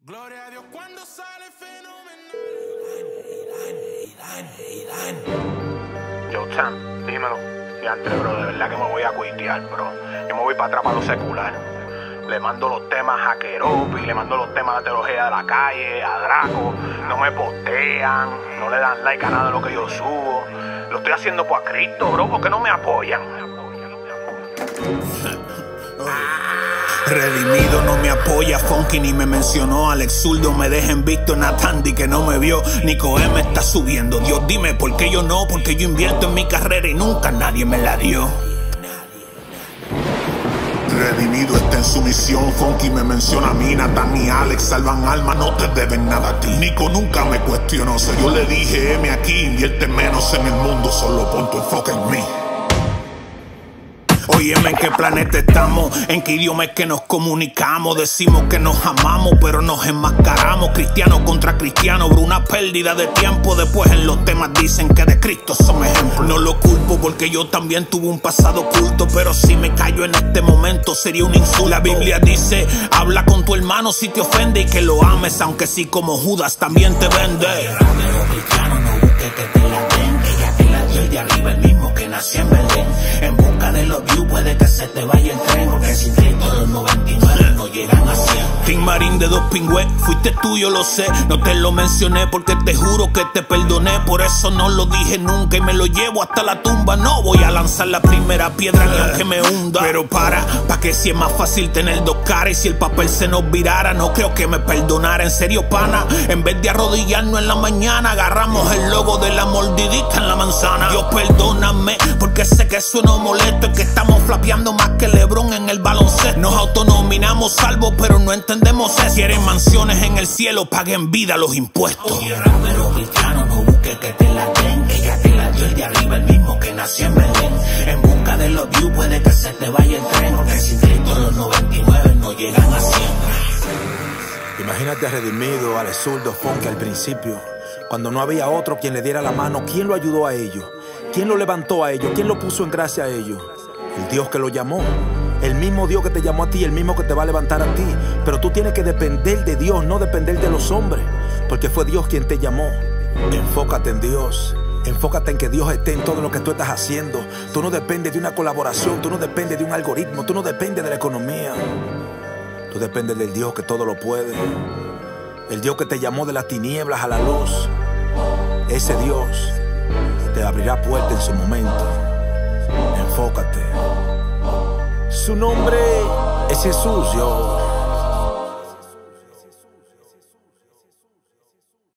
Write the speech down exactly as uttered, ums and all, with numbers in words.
Gloria a Dios cuando sale fenomenal. Yo, Sam, dímelo. Y antes, bro, de verdad que me voy a cuitear, bro. Yo me voy para atrás para lo secular. Le mando los temas a Keropi, le mando los temas a la teología de la calle, a Draco. No me postean, no le dan like a nada de lo que yo subo. Lo estoy haciendo por Cristo, bro, porque no me apoyan. Redimido no me apoya, Funky ni me mencionó. Alex Zurdo me deja en visto, Natandi que no me vio. Nico M está subiendo, Dios dime por qué yo no. Porque yo invierto en mi carrera y nunca nadie me la dio. Redimido está en su misión, Funky me menciona a mí, Nathan y Alex salvan alma, no te deben nada a ti. Nico nunca me cuestionó, so yo le dije, M aquí, invierte menos en el mundo, solo pon tu enfoque en mí. Óyeme, ¿en qué planeta estamos? ¿En qué idioma es que nos comunicamos? Decimos que nos amamos, pero nos enmascaramos. Cristiano contra cristiano, bro, una pérdida de tiempo. Después en los temas dicen que de Cristo son ejemplos. No lo culpo porque yo también tuve un pasado oculto, pero si me callo en este momento sería un insulto. La Biblia dice, habla con tu hermano si te ofende y que lo ames, aunque sí como Judas también te vende. Pero cristiano, no busques que te la den, que ya te la dio el de arriba, el mismo que nació en Belén. En busca de los views puede que se te vaya el tren, porque sin Cristo los noventa y nueve no llegan a cien. Team Marín de dos pingües, fuiste tú, yo lo sé. No te lo mencioné porque te juro que te perdoné. Por eso no lo dije nunca y me lo llevo hasta la tumba. No voy a lanzar la primera piedra ni aunque me hunda. Pero para, pa' que si es más fácil tener dos caras. Y si el papel se nos virara, no creo que me perdonara. En serio, pana, en vez de arrodillarnos en la mañana, agarramos el logo de la mordidita en la manzana. Dios perdóname, porque sé que eso no molesto. Es que estamos flapeando más que LeBron en el baloncesto. Nos autonominamos salvos, pero no entendemos eso. Quieren mansiones en el cielo, paguen vida los impuestos. Oye, pero cristiano, no busques que te la den, que ya te la dio el de arriba, el mismo que nació en Belén. En busca de los views puede que se te vaya el tren, porque sin Cristo los noventa y nueve no llegan a cien. Imagínate a Redimido, Alex Zurdo, Funky al principio, cuando no había otro quien le diera la mano. ¿Quién lo ayudó a ellos? ¿Quién lo levantó a ellos? ¿Quién lo puso en gracia a ellos? El Dios que lo llamó. El mismo Dios que te llamó a ti, el mismo que te va a levantar a ti. Pero tú tienes que depender de Dios, no depender de los hombres, porque fue Dios quien te llamó. Enfócate en Dios. Enfócate en que Dios esté en todo lo que tú estás haciendo. Tú no dependes de una colaboración, tú no dependes de un algoritmo, tú no dependes de la economía. Tú dependes del Dios que todo lo puede. El Dios que te llamó de las tinieblas a la luz. Ese Dios te abrirá puertas en su momento. Enfócate. Su nombre es Jesús, yo.